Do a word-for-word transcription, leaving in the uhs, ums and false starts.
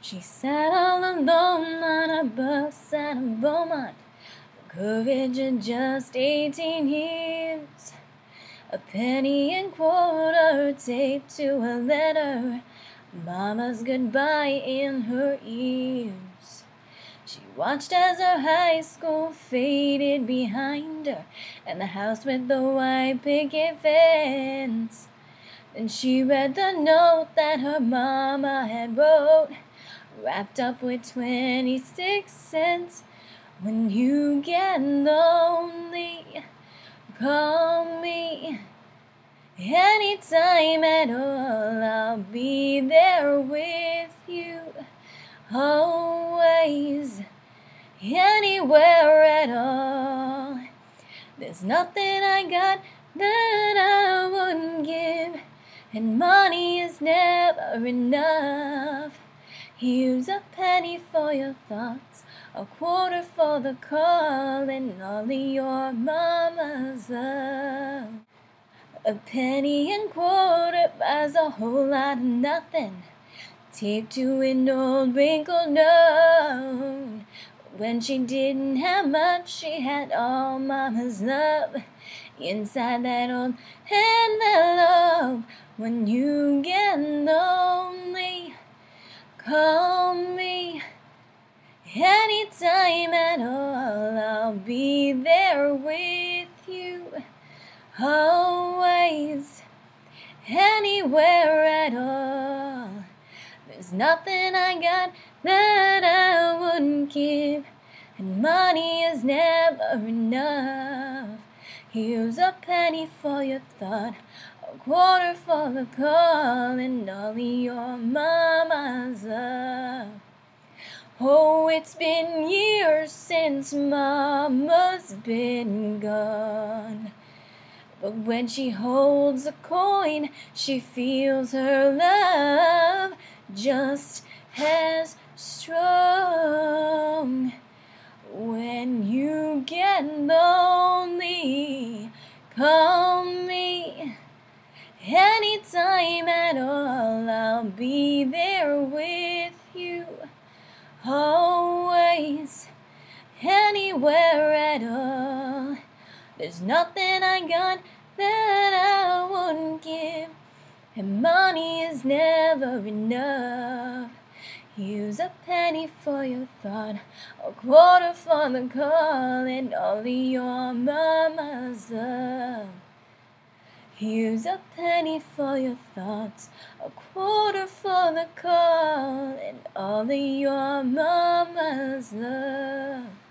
She sat all alone on a bus at a Beaumont, courage at just eighteen years. A penny and quarter taped to a letter, Mama's goodbye in her ears. She watched as her high school faded behind her, and the house with the white picket fence. Then she read the note that her mama had wrote, wrapped up with twenty-six cents. When you get lonely, call me. Anytime at all, I'll be there with you. Always, anywhere at all. There's nothing I got that I wouldn't give, and money is never enough. Here's a penny for your thoughts, a quarter for the call, and all of your mama's love. A penny and quarter buys a whole lot of nothing, taped to an old wrinkled note. When she didn't have much, she had all mama's love inside that old envelope. When you get lonely, call me. Anytime at all, I'll be there with you. Always, anywhere at all. There's nothing I got that I wouldn't give, and money is never enough. Here's a penny for your thought, a quarter for the call, and all of your mama's love. Oh, it's been years since mama's been gone, but when she holds a coin, she feels her love just as strong. When you get lonely, call me. Anytime at all, I'll be there with you. Always, anywhere at all. There's nothing I got that I wouldn't give, and money is never enough. Here's a penny for your thought, a quarter for the call, and all of your mama's love. Here's a penny for your thoughts, a quarter for the call, and all of your mama's love.